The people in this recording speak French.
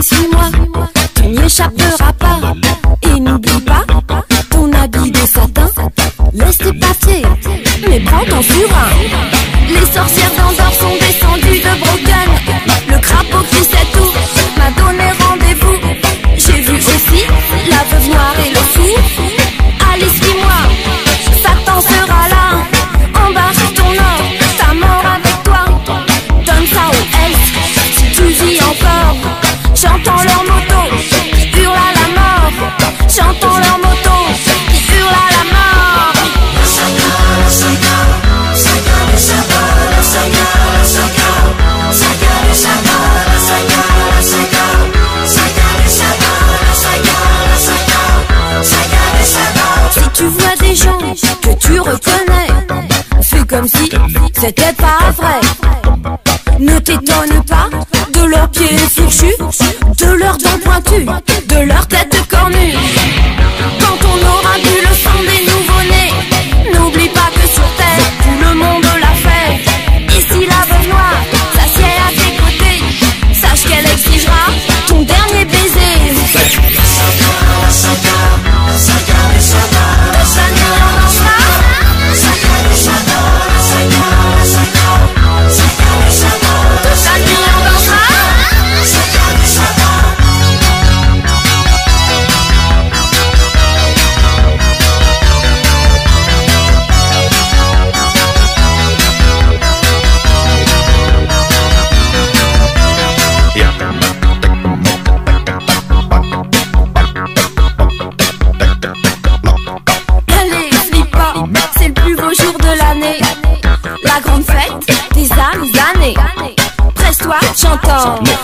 suis-moi, tu n'y échapperas pas. Et n'oublie pas ton habit de satin. Laisse tes papiers, mais prends ton surin. Les sorcières d'Andorre sont descendues de Broken. Le crapaud qui sait tout m'a donné rendez-vous. J'ai vu aussi la veuve noire et le fou. Allez, suis-moi, Satan sera là. Embarque ton or, ta mort avec toi. Donne ça aux elfes, si tu vis encore. J'entends leur moto, qui hurle à la mort. J'entends leur moto, qui hurle à la mort. Si tu vois des gens que tu reconnais, fais comme si c'était pas vrai. Ne t'étonne pas de leurs pieds fourchus, de leurs dents pointues, de leur tête cornue. Quand on aura bu le sang des nouveau-nés, n'oublie pas que sur terre, tout le monde l'a fait. Ici la veuve noire s'assied à tes côtés. Sache qu'elle exigera ton dernier baiser. La grande fête des âmes damnées. Presse-toi, j'entends.